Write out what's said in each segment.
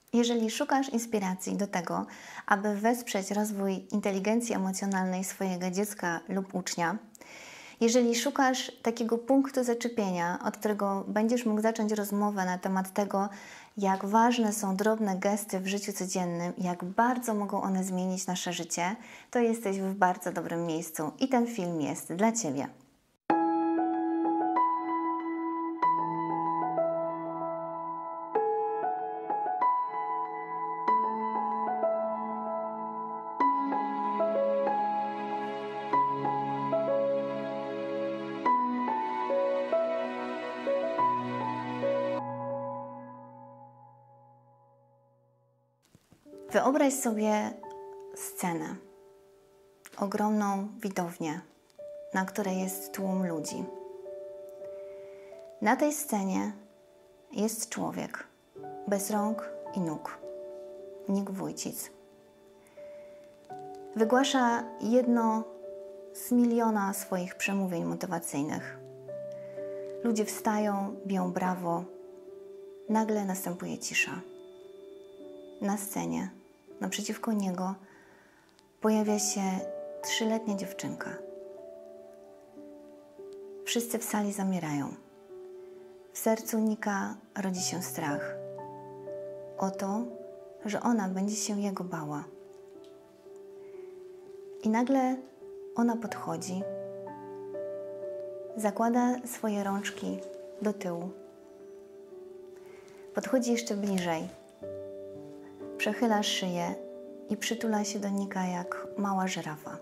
Jeżeli szukasz inspiracji do tego, aby wesprzeć rozwój inteligencji emocjonalnej swojego dziecka lub ucznia, jeżeli szukasz takiego punktu zaczepienia, od którego będziesz mógł zacząć rozmowę na temat tego, jak ważne są drobne gesty w życiu codziennym, jak bardzo mogą one zmienić nasze życie, to jesteś w bardzo dobrym miejscu i ten film jest dla Ciebie. Wyobraź sobie scenę, ogromną widownię, na której jest tłum ludzi. Na tej scenie jest człowiek bez rąk i nóg, Nick Wójcic. Wygłasza jedno z miliona swoich przemówień motywacyjnych. Ludzie wstają, biją brawo. Nagle następuje cisza. Na scenie, naprzeciwko niego, pojawia się 3-letnia dziewczynka. Wszyscy w sali zamierają. W sercu Nika rodzi się strach o to, że ona będzie się jego bała. I nagle ona podchodzi, zakłada swoje rączki do tyłu, podchodzi jeszcze bliżej, przechyla szyję i przytula się do Nika jak mała żyrafa.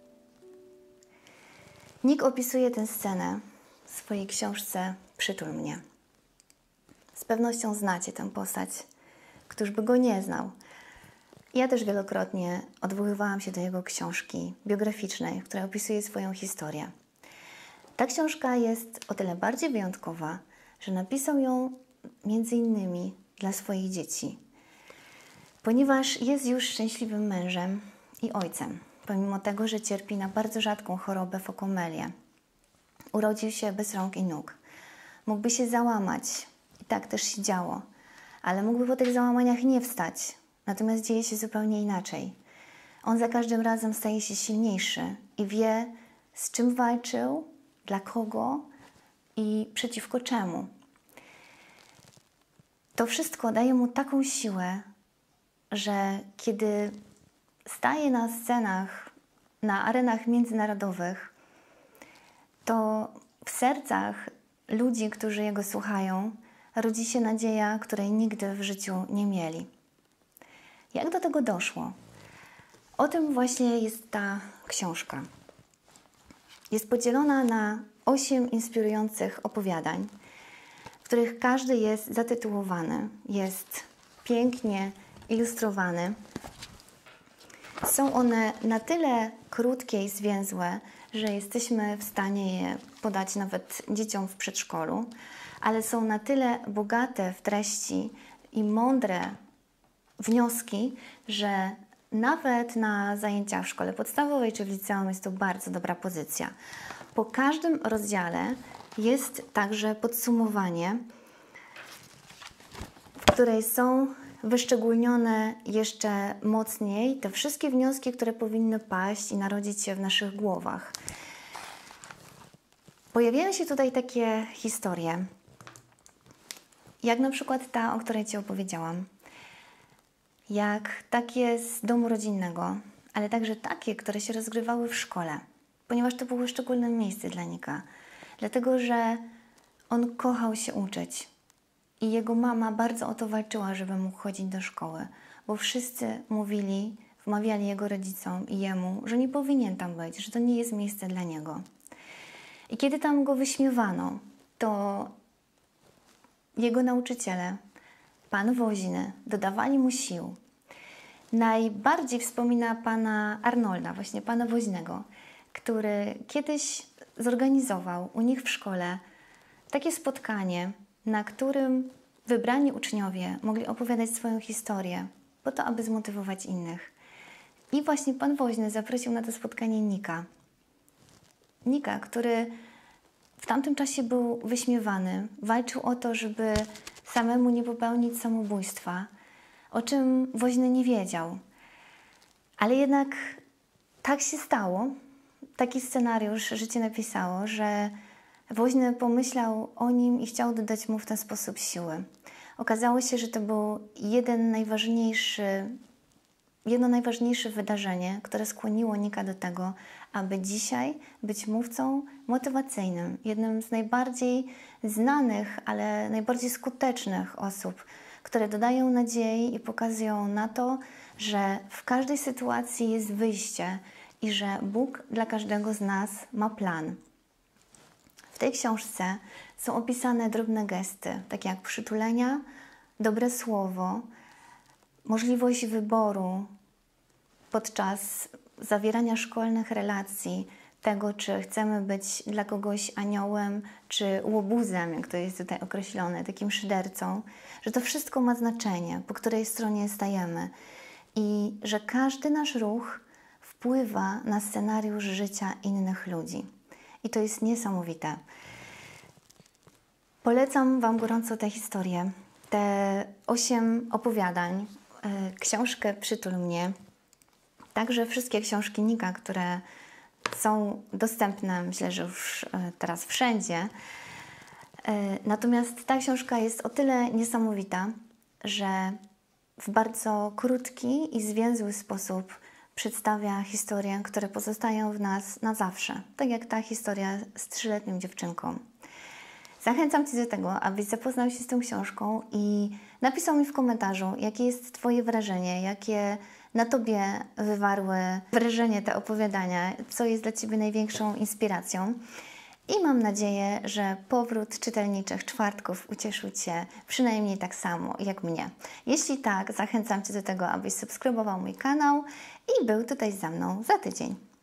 Nick opisuje tę scenę w swojej książce Przytul mnie. Z pewnością znacie tę postać, któż by go nie znał. Ja też wielokrotnie odwoływałam się do jego książki biograficznej, która opisuje swoją historię. Ta książka jest o tyle bardziej wyjątkowa, że napisał ją między innymi dla swoich dzieci, ponieważ jest już szczęśliwym mężem i ojcem, pomimo tego, że cierpi na bardzo rzadką chorobę fokomelię. Urodził się bez rąk i nóg. Mógłby się załamać i tak też się działo, ale mógłby po tych załamaniach nie wstać. Natomiast dzieje się zupełnie inaczej. On za każdym razem staje się silniejszy i wie, z czym walczył, dla kogo i przeciwko czemu. To wszystko daje mu taką siłę, że kiedy staje na scenach, na arenach międzynarodowych, to w sercach ludzi, którzy jego słuchają, rodzi się nadzieja, której nigdy w życiu nie mieli. Jak do tego doszło? O tym właśnie jest ta książka. Jest podzielona na 8 inspirujących opowiadań, w których każdy jest zatytułowany, jest pięknie ilustrowany. Są one na tyle krótkie i zwięzłe, że jesteśmy w stanie je podać nawet dzieciom w przedszkolu, ale są na tyle bogate w treści i mądre wnioski, że nawet na zajęciach w szkole podstawowej czy w liceum jest to bardzo dobra pozycja. Po każdym rozdziale jest także podsumowanie, w której są wyszczególnione jeszcze mocniej te wszystkie wnioski, które powinny paść i narodzić się w naszych głowach. Pojawiają się tutaj takie historie, jak na przykład ta, o której Ci opowiedziałam. Jak takie z domu rodzinnego, ale także takie, które się rozgrywały w szkole, ponieważ to było szczególne miejsce dla Nika, dlatego że on kochał się uczyć i jego mama bardzo o to walczyła, żeby mógł chodzić do szkoły, bo wszyscy wmawiali jego rodzicom i jemu, że nie powinien tam być, że to nie jest miejsce dla niego. I kiedy tam go wyśmiewano, to jego nauczyciele, pan Woźny, dodawali mu sił. Najbardziej wspomina pana Arnolda, właśnie pana Woźnego, który kiedyś zorganizował u nich w szkole takie spotkanie, na którym wybrani uczniowie mogli opowiadać swoją historię, po to, aby zmotywować innych. I właśnie pan Woźny zaprosił na to spotkanie Nika. Nika, który w tamtym czasie był wyśmiewany, walczył o to, żeby samemu nie popełnić samobójstwa, o czym Woźny nie wiedział. Ale jednak tak się stało, taki scenariusz życie napisało, że Woźny pomyślał o nim i chciał dodać mu w ten sposób siły. Okazało się, że to był jedno najważniejsze wydarzenie, które skłoniło Nika do tego, aby dzisiaj być mówcą motywacyjnym, jednym z najbardziej znanych, ale najbardziej skutecznych osób, które dodają nadziei i pokazują na to, że w każdej sytuacji jest wyjście i że Bóg dla każdego z nas ma plan. W tej książce są opisane drobne gesty, takie jak przytulenia, dobre słowo, możliwość wyboru podczas zawierania szkolnych relacji, tego, czy chcemy być dla kogoś aniołem, czy łobuzem, jak to jest tutaj określone, takim szydercą, że to wszystko ma znaczenie, po której stronie stajemy i że każdy nasz ruch wpływa na scenariusz życia innych ludzi. I to jest niesamowite. Polecam Wam gorąco tę historię, te 8 opowiadań, książkę Przytul mnie, także wszystkie książki Nika, które są dostępne, myślę, że już teraz wszędzie. Natomiast ta książka jest o tyle niesamowita, że w bardzo krótki i zwięzły sposób przedstawia historie, które pozostają w nas na zawsze. Tak jak ta historia z 3-letnią dziewczynką. Zachęcam Cię do tego, abyś zapoznał się z tą książką i napisał mi w komentarzu, jakie jest Twoje wrażenie, jakie na Tobie wywarły wrażenie te opowiadania, co jest dla Ciebie największą inspiracją. I mam nadzieję, że powrót czytelniczych czwartków ucieszył Cię przynajmniej tak samo jak mnie. Jeśli tak, zachęcam Cię do tego, abyś subskrybował mój kanał i był tutaj ze mną za tydzień.